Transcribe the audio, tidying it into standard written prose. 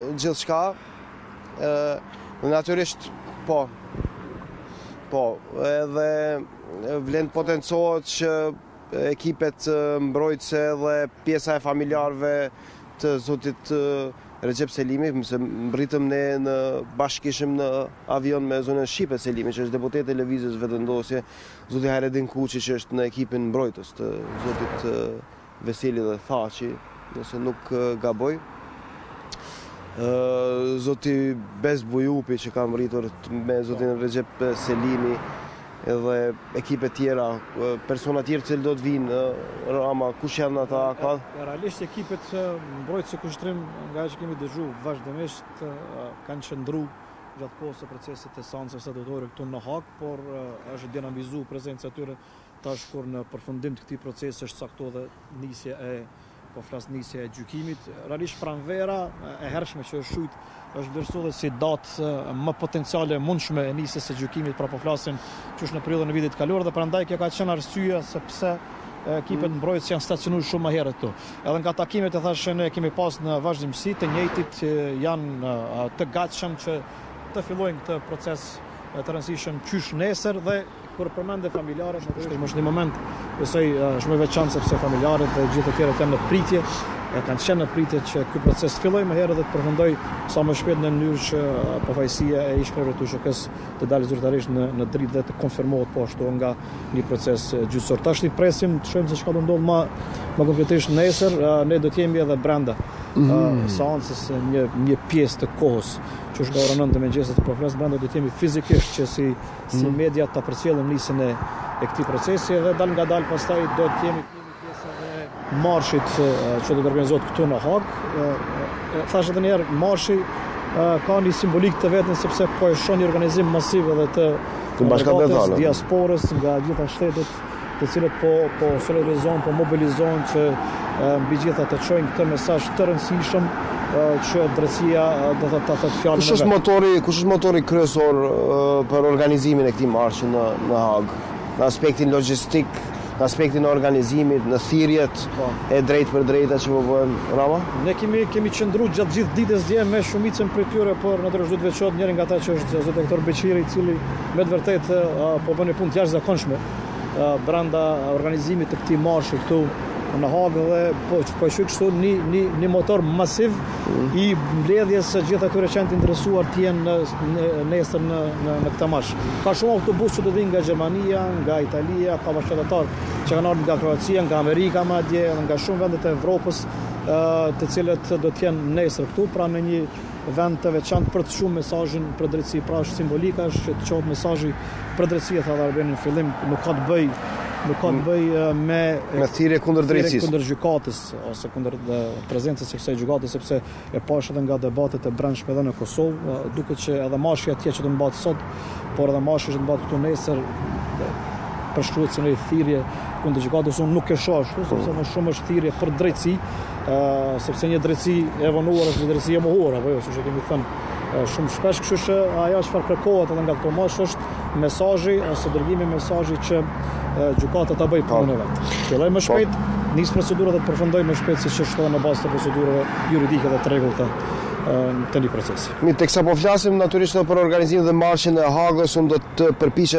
gjithçka. Natyrisht po, edhe vlen potencohet që ekipet mbrojtëse dhe pjesa e familjarëve të zotit Recep Selimi, se mbritëm ne bashkë në avion me zonën Shqipe Selimi, që është deputeti i lëvizjes vetëndosje, zoti Hayreddin Kuçi, që është në ekipin mbrojtës të zotit Veseli dhe Thaçi, nëse nuk gaboj. Zoti Bez Bujupi, që ka mbritur me zotin Recep Selimi, edhe ekipe tjera, persona tjerë që do të vinë, Rama, kush janë ata? Realisht ekipet mbrojtëse kushtrim, nga që kemi dëgju vazhdimisht, kanë qëndru gjatë kohës së procesit të seancës statutore këtu në Hag, por është dinamizu prezenca e tyre tash kur në përfundim të këtij procesi është caktuar dhe nisja e gjykimit. Realisht pranvera e hershme që është shujt është vlerësuar si datë më potenciale mundshme e nisjes së gjykimit, pra po flasim qysh në periudhën e vitit të kaluar, dhe prandaj kjo ka qenë arsyeja sepse ekipet mbrojtëse janë stacionuar shumë më herët këtu. Edhe nga takimet e thashë ne kemi pas në vazhdimsi, të njëjtit janë të gatshëm që të fillojnë këtë proces të rëndësishëm qysh nesër, dhe kur përmendë familjarët, është një moment besoj shumë i veçantë sepse familjarët dhe gjithë të tjerët janë në pritje, kanë qenë në pritje që ky proces të fillojë më herë dhe të përfundoj sa më shpejt në mënyrë që pafajësia e ish-kryerit të SHK-s të dalë zyrtarisht në dritë dhe të konfirmohet po ashtu nga një proces gjyqësor. Tash i presim të shohim se çka do ndodh më konkretisht nesër. Ne do të jemi edhe brenda seancës një pjesë të kohës që është nga ora 9 të mëngjesit, por flas brenda do të jemi fizikisht që si media ta përcjellim nisjen e këtij procesi, dhe dal nga dal pastaj do të jemi pjesë e marshit që do të organizohet këtu në Hag. Thash edhe një herë, marshi ka një simbolik të vetën sepse po e shoh një organizim masiv edhe të bashkëpunëtorëve diasporës nga gjitha shtetet, të cilët po solidarizojnë, po mobilizohen që mbi gjitha të çojnë këtë mesazh të rëndësishëm që drejtësia do të thotë fjalën e vet. Kush është motori kryesor për organizimin e këtij marshi në Hag? Në aspektin logjistik, në aspektin e organizimit, në thirrjet e drejtë për drejta që po bëhen, Rama? Ne kemi qëndruar gjatë gjithë ditës dje me shumicën prej tyre, por natyralisht duhet veçohet njëri nga ata që është zoti Hektor Beqiri, i cili me të vërtetë po bën një punë të jashtëzakonshme brenda organizimit të këtij marshi këtu në Hag, dhe po shoj kështu një motor masiv i mbledhjes së gjithë atyre që janë të interesuar të jenë nesër në këtë marsh. Ka shumë autobus që do vinë nga Gjermania, nga Italia, ka bashkëpunëtor që kanë ardhur nga Kroacia, nga Amerika madje, nga shumë vende të Evropës, të cilët do të jenë nesër këtu, pra në një vend të veçantë për të shumë mesazhin për drejtësi. Pra është simbolika, është që të qohet mesazhi për drejtësi, tha Albani në fillim, nuk ka të bëj me thirrje kundër drejtësisë, kundër gjykatës ose kundër prezencës së kësaj gjykate, sepse e pash edhe nga debatet e brendshme edhe në Kosovë, duket që edhe marshi atje që do mbahet sot, por edhe marshi që do mbahet këtu nesër përshkruhet si një thirrje kundër gjykatës. Unë nuk e shoh ashtu, sepse më shumë është thirrje për drejtësi, sepse një drejtësi e vonuar është një drejtësi e mohuar, apo jo, siç e kemi thënë shumë shpesh. Kështu që ajo çfarë kërkohet edhe nga këto marsh është mesazhi ose dërgimi i mesazhit që gjykata ta bëjë punën e vet. Filloj më shpejt, nis procedura dhe të përfundoj më shpejt siç është edhe në bazë të procedurave juridike dhe të rregullta të një procesi. Teksa po flasim natyrisht për organizimin dhe marshin e Hagës, unë do të përpiqem